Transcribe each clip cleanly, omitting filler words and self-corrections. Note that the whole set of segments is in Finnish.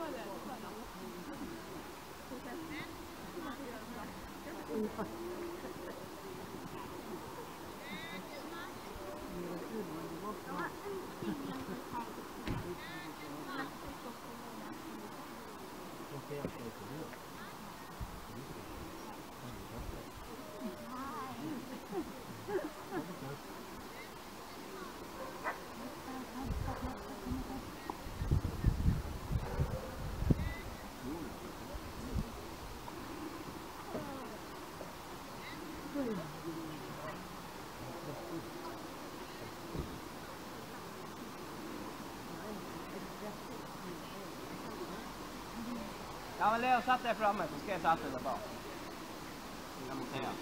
Ja, men Leo, satt dig framme så ska jag sätta dig där bak. Jag monterar.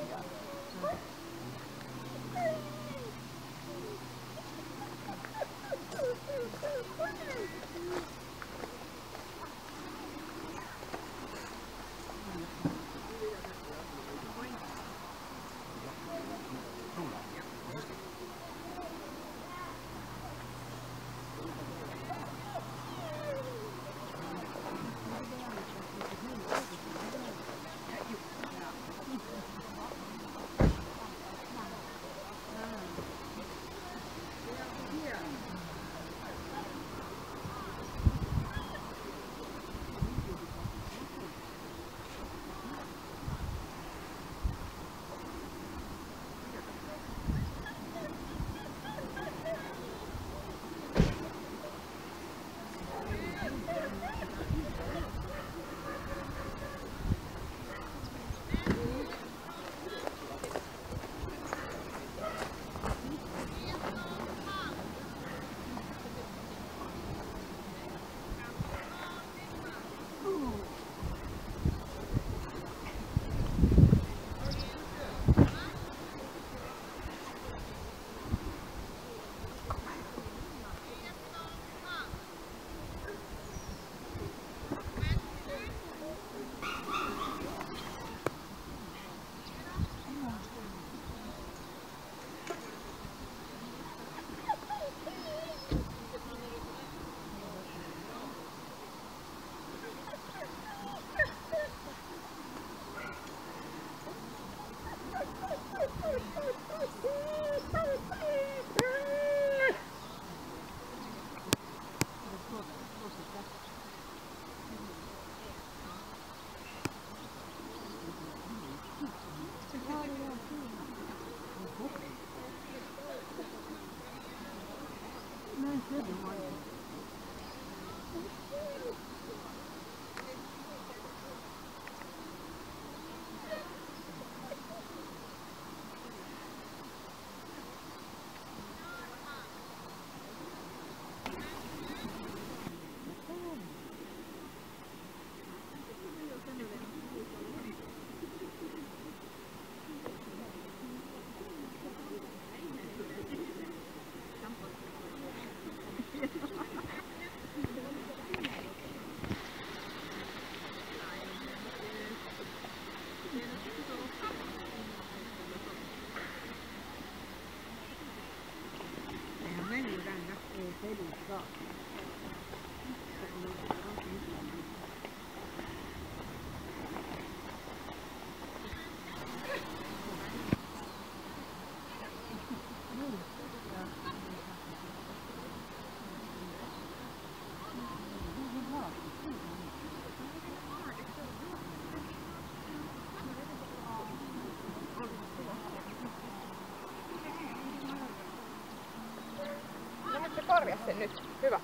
Korjaa sen nyt. Hyvä.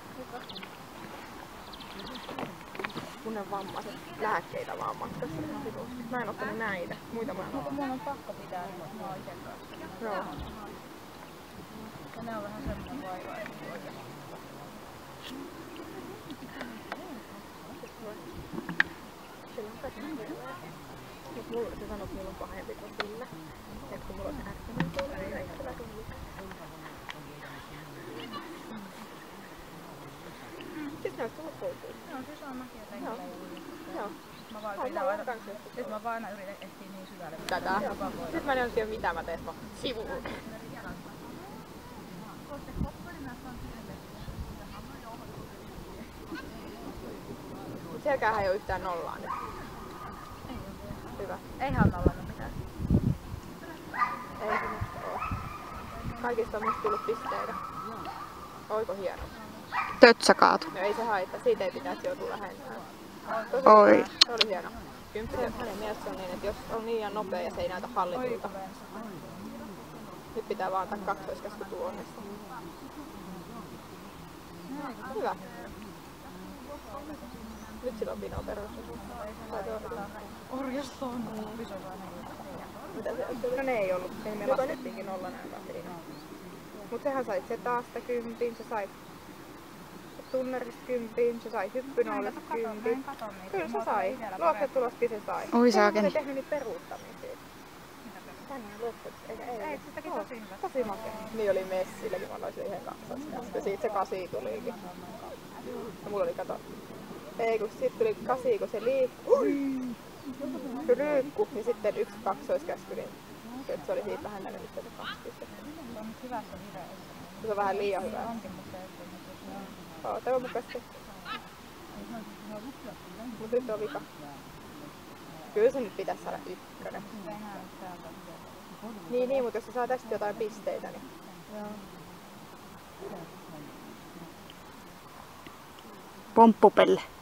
Mun on vammaiset lääkkeitä vaan matkassa. Mä en ottanut näitä. Muita mä en ottanut. Mun on pakko pitää naisen kanssa. Joo. Ja nää on vähän semmoinen vaivainen. Sillä on kaikki lääke. Mut mulla se sanoo, että mulla on pahempi kuin sillä. Et kun mulla on se ärsynen tuolla, niin ei sillä tule. Sitten ne olisi tullut kouluun. Joo, se saa mäkin jotenkin. Joo. Nyt mä vaan aina yritän etsiä niin syvälle. Tätä. Nyt mä en ole tiedä mitä mä teen sivuun. Sielläkään ei ole yhtään nollaa nyt. Ei oo. Hyvä. Eihän nollannut mitään. Ei se musta oo. Kaikista on musta tullut pisteitä. Oiko hieno? Tötsä kaatu. No ei se haittaa, siitä ei pitäisi joutua vähentämään. Tosi Oi. hyvä. Se oli hieno. Kymppi hänen mielestä on niin, että jos on liian nopea ja se ei näytä hallitulta. Nyt pitää vaan antaa kaksoiskäsky tuonnesta. Hyvä. Nyt sillä on vino perässä. Orjasta on. Mitä se on? No ne ei ollut, ei me laskettiinkin 0 näin siinä. Mut sehän sait se taasta 10, se sai tunnerista 10, se sai hyppynollista 10. Kyllä se sai. Luokkatuloskin se sai. Oi Se on saakeli. tehnyt niitä peruuttamisia. Tänään luokset, ei. Se teki tosi hyvä. Tosi makea. Niin oli messilläkin, mä olin ihan kaksoiskäsky. Siitä se 8 tulikin. Ja mulla oli kato. Ei kun sit tuli 8, kun se liikkui. Se liikkui ja sitten 1 kaksoiskäsky, niin se oli siitä vähän näkynyt se 2 pistettä. Se on nyt hyvässä vireessä. Se on vähän liian hyvä. Onkin, mutta se ei nyt. Oo, tämä on mukaisesti. Mut nyt on vika. Kyllä se nyt pitäisi saada 1. Niin, mutta jos se saa tästä jotain pisteitä, niin... Pomppupelle.